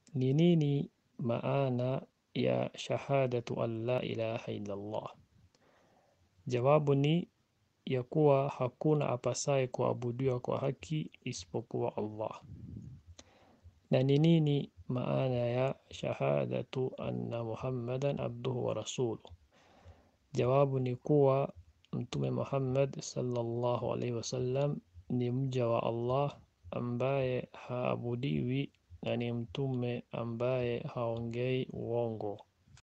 Ni nini maana ya shahadatu an la ilaha illallah? Jawabu ni ya kuwa hakuna apasaye kuabudiwa kwa haki isipokuwa Allah. Na ni nini maana ya shahadatu anna Muhammadan abduhu wa rasuluh? Jawabu ni kuwa Mtume Muhammad sallallahu alaihi wasallam ni mja wa Allah ambaye haabudiwi na ni mtume ambaye haongei uongo.